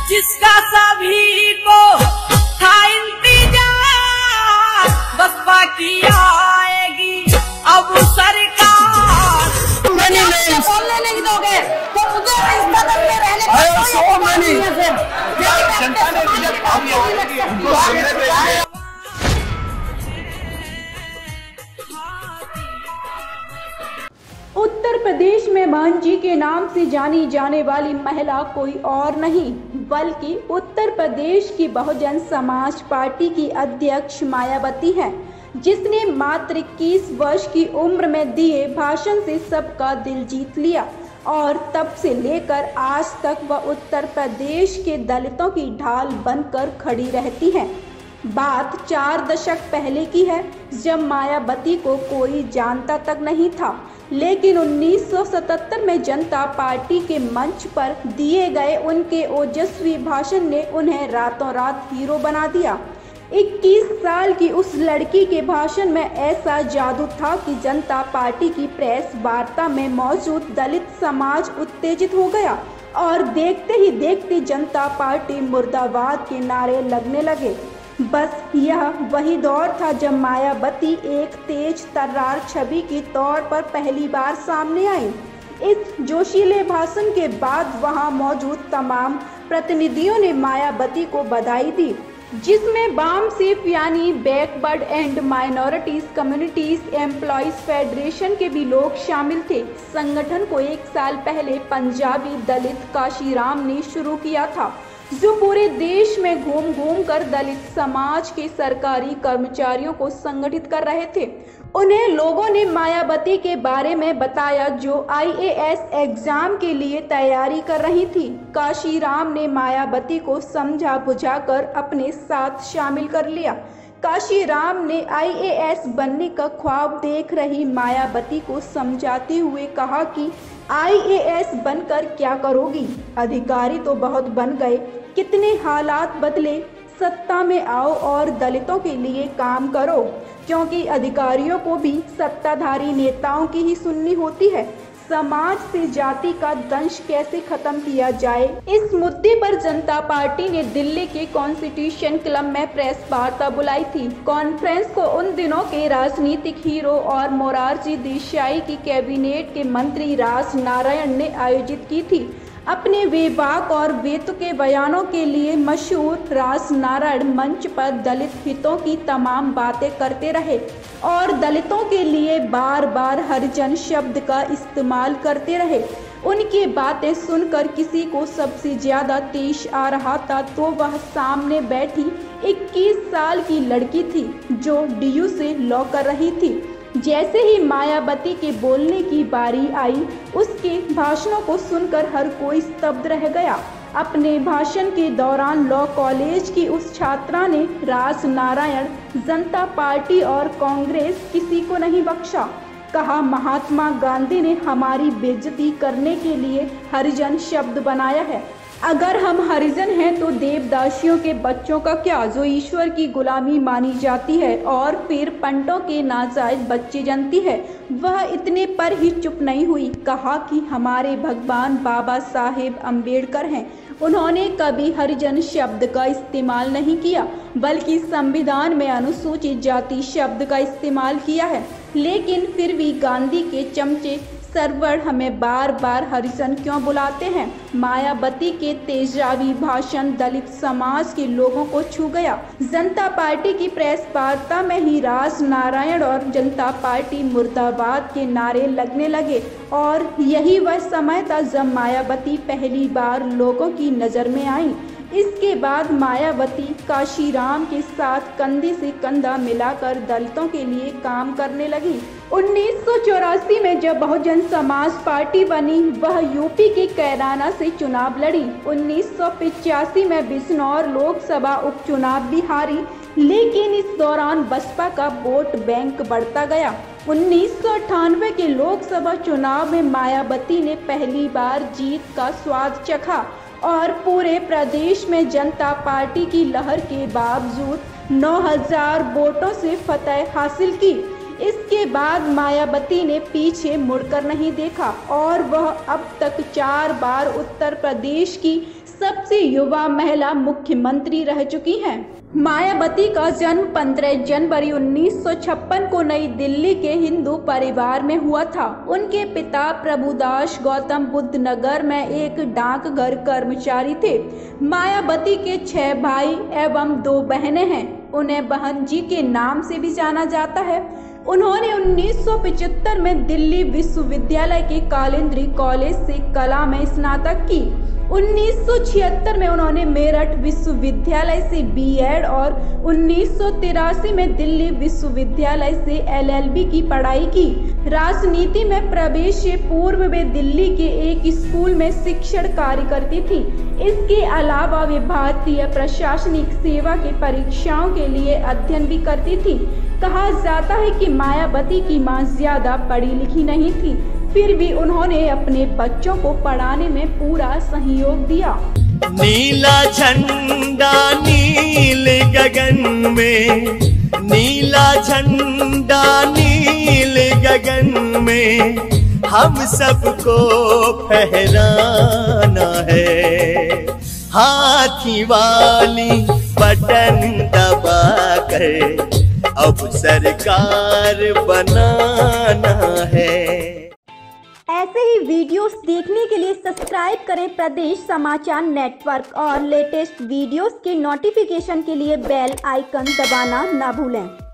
जिसका सभी को था इंतजार, बसपा की आएगी अब सरकार। बोलने नहीं दोगे तो उधर इस सदन में रहने उत्तर प्रदेश में बहन जी के नाम से जानी जाने वाली महिला कोई और नहीं बल्कि उत्तर प्रदेश की बहुजन समाज पार्टी की अध्यक्ष मायावती है, जिसने मात्र 21 वर्ष की उम्र में दिए भाषण से सबका दिल जीत लिया और तब से लेकर आज तक वह उत्तर प्रदेश के दलितों की ढाल बनकर खड़ी रहती है। बात 4 दशक पहले की है, जब मायावती को कोई जानता तक नहीं था, लेकिन 1977 में जनता पार्टी के मंच पर दिए गए उनके ओजस्वी भाषण ने उन्हें रातों रात हीरो बना दिया। 21 साल की उस लड़की के भाषण में ऐसा जादू था कि जनता पार्टी की प्रेस वार्ता में मौजूद दलित समाज उत्तेजित हो गया और देखते ही देखते जनता पार्टी मुर्दाबाद के नारे लगने लगे। बस यह वही दौर था जब मायावती एक तेज तर्रार छवि के तौर पर पहली बार सामने आई। इस जोशीले भाषण के बाद वहां मौजूद तमाम प्रतिनिधियों ने मायावती को बधाई दी, जिसमें बाम सिर्फ यानी backward and minorities communities employees federation के भी लोग शामिल थे। संगठन को 1 साल पहले पंजाबी दलित काशीराम ने शुरू किया था, जो पूरे देश में घूम घूम कर दलित समाज के सरकारी कर्मचारियों को संगठित कर रहे थे। उन्हें लोगों ने मायावती के बारे में बताया, जो IAS एग्जाम के लिए तैयारी कर रही थी। काशीराम ने मायावती को समझा बुझाकर अपने साथ शामिल कर लिया। काशीराम ने IAS बनने का ख्वाब देख रही मायावती को समझाते हुए कहा कि IAS बनकर क्या करोगी? अधिकारी तो बहुत बन गए, कितने हालात बदले, सत्ता में आओ और दलितों के लिए काम करो, क्योंकि अधिकारियों को भी सत्ताधारी नेताओं की ही सुननी होती है। समाज से जाति का दंश कैसे खत्म किया जाए, इस मुद्दे पर जनता पार्टी ने दिल्ली के कॉन्स्टिट्यूशन क्लब में प्रेस वार्ता बुलाई थी। कॉन्फ्रेंस को उन दिनों के राजनीतिक हीरो और मोरारजी देसाई की कैबिनेट के मंत्री राज नारायण ने आयोजित की थी। अपने बेबाक और बेतुके बयानों के लिए मशहूर राज नारायण मंच पर दलित हितों की तमाम बातें करते रहे और दलितों के लिए बार बार हरिजन शब्द का इस्तेमाल करते रहे। उनकी बातें सुनकर किसी को सबसे ज्यादा तेज आ रहा था तो वह सामने बैठी 21 साल की लड़की थी, जो DU से लॉ कर रही थी। जैसे ही मायावती के बोलने की बारी आई, उसके भाषणों को सुनकर हर कोई स्तब्ध रह गया। अपने भाषण के दौरान लॉ कॉलेज की उस छात्रा ने राज नारायण, जनता पार्टी और कांग्रेस किसी को नहीं बख्शा। कहा, महात्मा गांधी ने हमारी बेइज्जती करने के लिए हरिजन शब्द बनाया है। अगर हम हरिजन हैं तो देवदासियों के बच्चों का क्या, जो ईश्वर की गुलामी मानी जाती है और फिर पंडों के नाजायज बच्चे जनती है। वह इतने पर ही चुप नहीं हुई। कहा कि हमारे भगवान बाबा साहेब अम्बेडकर हैं, उन्होंने कभी हरिजन शब्द का इस्तेमाल नहीं किया, बल्कि संविधान में अनुसूचित जाति शब्द का इस्तेमाल किया है। लेकिन फिर भी गांधी के चमचे सरवर हमें बार बार हरिजन क्यों बुलाते हैं? मायावती के तेजाबी भाषण दलित समाज के लोगों को छू गया। जनता पार्टी की प्रेस वार्ता में ही राज नारायण और जनता पार्टी मुर्दाबाद के नारे लगने लगे और यही वह समय था जब मायावती पहली बार लोगों की नज़र में आई। इसके बाद मायावती काशीराम के साथ कंधे से कंधा मिलाकर दलितों के लिए काम करने लगी। 1984 में जब बहुजन समाज पार्टी बनी, वह यूपी के कैराना से चुनाव लड़ी। 1985 में बिजनौर लोकसभा उपचुनाव भी हारी, लेकिन इस दौरान बसपा का वोट बैंक बढ़ता गया। 1998 के लोकसभा चुनाव में मायावती ने पहली बार जीत का स्वाद चखा और पूरे प्रदेश में जनता पार्टी की लहर के बावजूद 9000 वोटों से फतह हासिल की। इसके बाद मायावती ने पीछे मुड़कर नहीं देखा और वह अब तक 4 बार उत्तर प्रदेश की सबसे युवा महिला मुख्यमंत्री रह चुकी हैं। मायावती का जन्म 15 जनवरी 1956 को नई दिल्ली के हिंदू परिवार में हुआ था। उनके पिता प्रभुदास गौतम बुद्ध नगर में एक डाकघर कर्मचारी थे। मायावती के 6 भाई एवं 2 बहनें हैं। उन्हें बहन जी के नाम से भी जाना जाता है। उन्होंने 1975 में दिल्ली विश्वविद्यालय के कालिंद्री कॉलेज से कला में स्नातक की। 1976 में उन्होंने मेरठ विश्वविद्यालय से बीएड और 1983 में दिल्ली विश्वविद्यालय से एलएलबी की पढ़ाई की। राजनीति में प्रवेश से पूर्व वे दिल्ली के एक स्कूल में शिक्षण कार्य करती थी। इसके अलावा वे भारतीय प्रशासनिक सेवा के परीक्षाओं के लिए अध्ययन भी करती थी। कहा जाता है कि मायावती की मां ज्यादा पढ़ी लिखी नहीं थी, फिर भी उन्होंने अपने बच्चों को पढ़ाने में पूरा सहयोग दिया। नीला झंडा नील गगन में, नीला झंडा नील गगन में, हम सबको फहराना है। हाथी वाली बटन दबाकर अब सरकार बनाना है। ऐसे ही वीडियोस देखने के लिए सब्सक्राइब करें प्रदेश समाचार नेटवर्क और लेटेस्ट वीडियोस के नोटिफिकेशन के लिए बेल आइकन दबाना ना भूलें।